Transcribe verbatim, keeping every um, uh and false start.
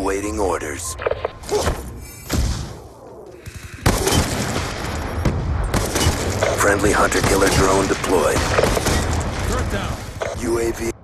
Awaiting orders. Friendly hunter-killer drone deployed. Turret down. U A V